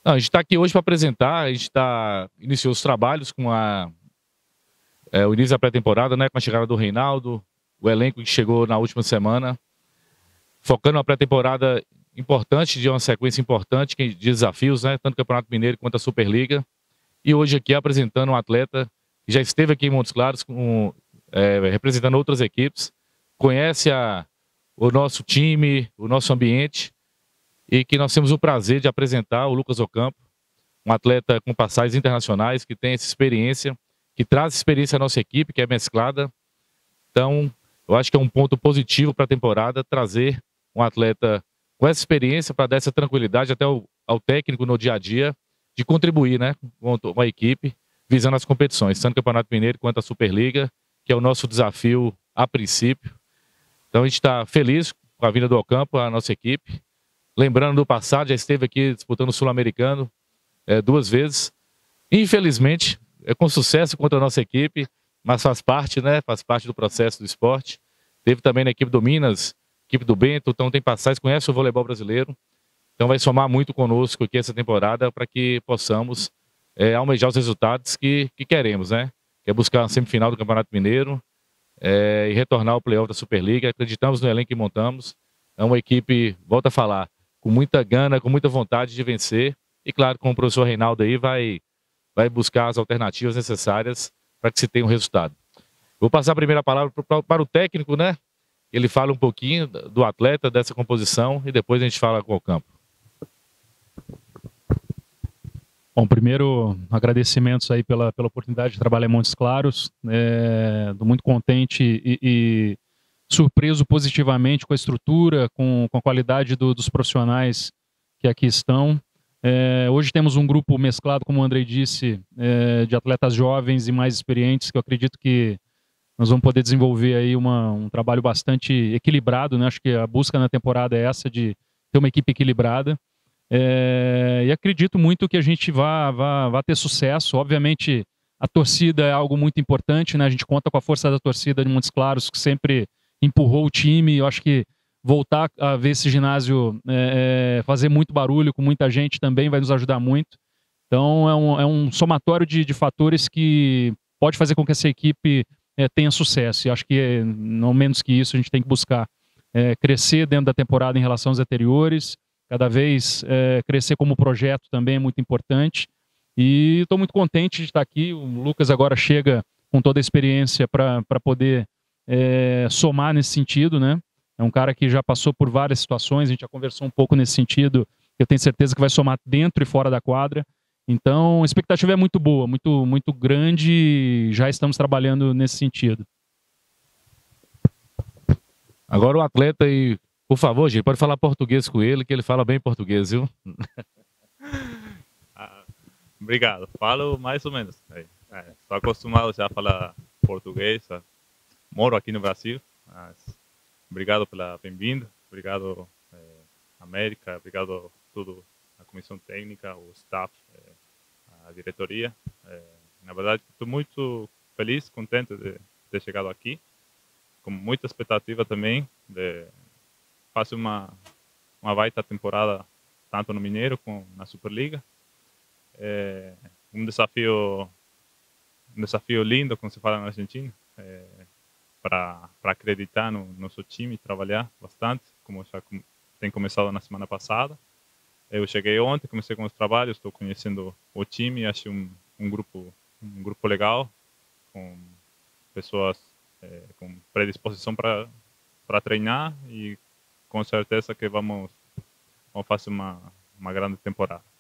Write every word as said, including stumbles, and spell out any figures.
Não, a gente está aqui hoje para apresentar, a gente tá, iniciou os trabalhos com a, é, o início da pré-temporada, né, com a chegada do Reinaldo, o elenco que chegou na última semana, focando uma pré-temporada importante, de uma sequência importante de desafios, né, tanto o Campeonato Mineiro quanto a Superliga. E hoje aqui apresentando um atleta que já esteve aqui em Montes Claros com, é, representando outras equipes, conhece a, o nosso time, o nosso ambiente, e que nós temos o prazer de apresentar o Lucas Ocampo, um atleta com passagens internacionais, que tem essa experiência, que traz experiência à nossa equipe, que é mesclada. Então, eu acho que é um ponto positivo para a temporada, trazer um atleta com essa experiência para dar essa tranquilidade até ao, ao técnico no dia a dia, de contribuir, né, com a equipe, visando as competições, tanto o Campeonato Mineiro quanto a Superliga, que é o nosso desafio a princípio. Então a gente está feliz com a vinda do Ocampo, a nossa equipe. Lembrando do passado, já esteve aqui disputando o Sul-Americano é, duas vezes. Infelizmente, é com sucesso contra a nossa equipe, mas faz parte, né? Faz parte do processo do esporte. Teve também na equipe do Minas, equipe do Bento, então tem passagens, conhece o voleibol brasileiro. Então vai somar muito conosco aqui essa temporada para que possamos é, almejar os resultados que, que queremos, né? Que é buscar a semifinal do Campeonato Mineiro é, e retornar ao playoff da Superliga. Acreditamos no elenco que montamos. É uma equipe, volta a falar, com muita gana, com muita vontade de vencer. E claro, com o professor Reinaldo aí, vai, vai buscar as alternativas necessárias para que se tenha um resultado. Vou passar a primeira palavra para o técnico, né? Ele fala um pouquinho do atleta, dessa composição, e depois a gente fala com o campo. Bom, primeiro, agradecimentos aí pela, pela oportunidade de trabalhar em Montes Claros. Estou é, muito contente e, e surpreso positivamente com a estrutura, com, com a qualidade do, dos profissionais que aqui estão. É, hoje temos um grupo mesclado, como o Andrei disse, é, de atletas jovens e mais experientes, que eu acredito que nós vamos poder desenvolver aí uma, um trabalho bastante equilibrado, né? Acho que a busca na temporada é essa, de ter uma equipe equilibrada. É, e acredito muito que a gente vá, vá, vá ter sucesso. Obviamente, a torcida é algo muito importante, né? A gente conta com a força da torcida de Montes Claros, que sempre empurrou o time. Eu acho que voltar a ver esse ginásio é, fazer muito barulho com muita gente também vai nos ajudar muito. Então, é um, é um somatório de, de fatores que pode fazer com que essa equipe é, tenha sucesso. E acho que, não menos que isso, a gente tem que buscar é, crescer dentro da temporada em relação aos anteriores. Cada vez é, crescer como projeto também é muito importante. E estou muito contente de estar aqui. O Lucas agora chega com toda a experiência para poder é, somar nesse sentido, né? É um cara que já passou por várias situações, a gente já conversou um pouco nesse sentido. Eu tenho certeza que vai somar dentro e fora da quadra. Então, a expectativa é muito boa, muito, muito grande, e já estamos trabalhando nesse sentido. Agora o atleta e por favor, gente, pode falar português com ele, que ele fala bem português, viu? Ah, obrigado. Falo mais ou menos. É, é, estou acostumado já a falar português. É, moro aqui no Brasil. Mas obrigado pela bem-vinda. Obrigado, é, América. Obrigado a tudo, a comissão técnica, o staff, é, a diretoria. É, na verdade, estou muito feliz, contente de ter chegado aqui. Com muita expectativa também de fazer uma, uma baita temporada, tanto no Mineiro como na Superliga. É um desafio, um desafio lindo, como se fala na Argentina, é, para acreditar no nosso time, trabalhar bastante, como já com, tem começado na semana passada. Eu cheguei ontem, comecei com os trabalhos, estou conhecendo o time, achei um, um, grupo, um grupo legal, com pessoas é, com predisposição para para treinar, e com certeza que vamos, vamos fazer uma, uma grande temporada.